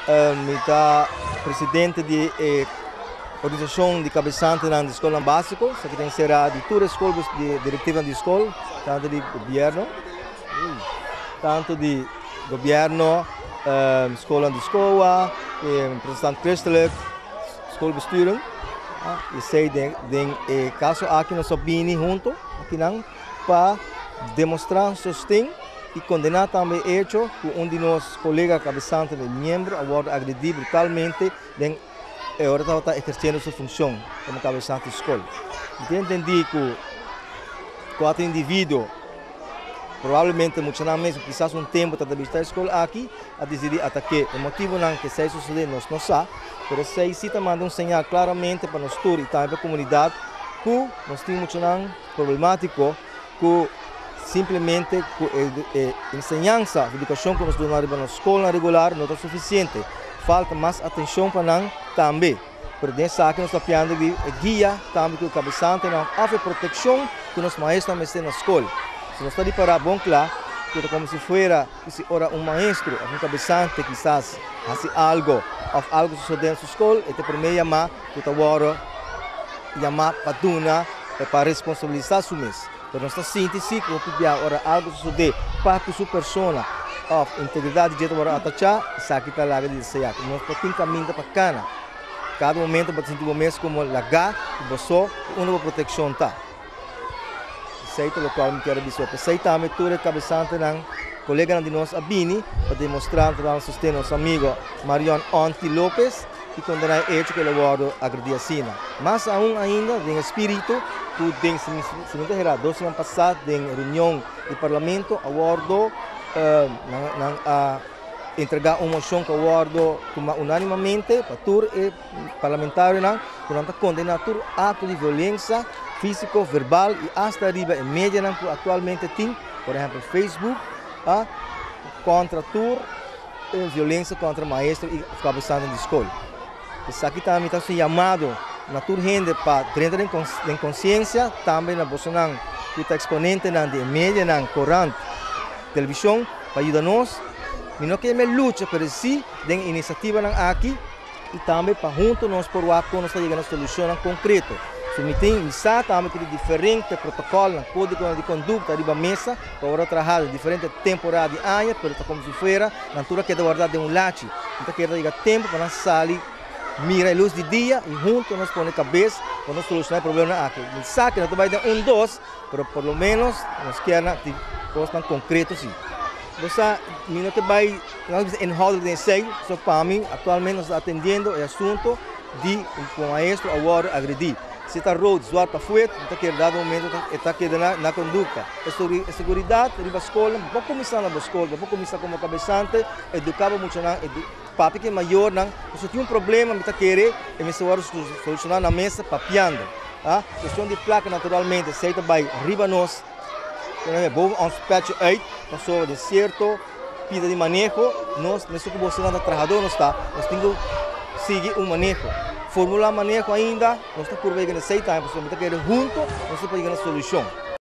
está presidente de organização de cabeçante na escola básica, que tem será de todas as escolas de diretiva de escola, tanto de governo, escola de escola, representante christelijk, schoolbesturen. E sei de caso aqui nós opini junto, aqui não, para demonstrar sustento e condenar também o hecho que de nossos colegas cabeçantes de membro agora agredido brutalmente agora está exercendo sua função como cabeçante de escola. Eu entendi que quatro indivíduos, provavelmente muitos não mesmo, quizás tempo para visitar a escola aqui, a decidir ataque. O motivo não que se suceder nós não sabemos, mas se cita manda sinal claramente para nós todos e também para a comunidade que nós temos muito problemático que simplesmente a ensinança, a educação que nós damos na escola regular não é suficiente. Falta mais atenção para nós também. Por dentro aqui nós estamos falando de guia também que o cabeçante não há proteção que os maestros também têm na escola. Se nós estamos para bom claro, que como se fosse maestro, um cabeçante quizás fazer algo suceder na sua escola, e primeiro chamar para para responsabilizar o mês. Mas nós estamos sentindo que algo suceder para que sua pessoa a integridade de agora atachar, sabe que está lá de sair. Nós temos caminho para cana. Cada momento para sentir o mês como lagar, o boço, uma proteção tá. Sei o local me quero dizer, sei também toda cabeçante não colega de nós Abini para demonstrar para o sustento nosso amigo Marion Onti Lopes e condenar o hecho que ele guarda agredir a Sina. Mas ainda em espírito, tu tem se me terá 2 semanas passadas em reunião do parlamento aguardo entregar uma moção que aguardo unanimamente para todos os parlamentares para condenar todo ato de violência físico, verbal e hasta arriba em mídia que atualmente tem, por exemplo, Facebook, contra toda violência contra maestros e cabeçantes de escola. Isso aqui também está sendo chamado na toda gente para trazer em consciência também na Bolsonaro que está exponente de mídia, corrente, televisão, para ajudar-nos. E não que me luta por si, de iniciativa aqui e também para juntos nós por o ato nós chegando a solução concreta. Se me tem também que diferentes protocolos, código de conduta de mesa, para trabalhar diferentes temporadas de ano, pero como se fosse, na altura que guardar de lache, então que dar tempo para nós sair, mirar a luz de dia e juntos nós põe cabeça para nós solucionar o problema aqui. Não sabe que não vai dar dois, mas por lo menos nós queremos coisas concretas sim. Você não que vai enrolar de sei, só para mim atualmente nós atendendo o assunto de um maestro agora agredir. Se está road, zoar para fora, está quedando momento, está quedando na conduta. A segurança, a escola, vou começar na escola, vou começar como cabeçante, educar muito na, papi que é maior, não, se tem problema, me está querendo, e me solucionar na mesa, papiando. Questão de placa, naturalmente, se está vai riba nós, vou um patch 8, passou de certo, pida de manejo, nós, nesse que você não está trabalhando, nós temos que seguir manejo. Formular manejo ainda, nós estamos por ver que não sei, porque nós estamos juntos, nós estamos para a solução.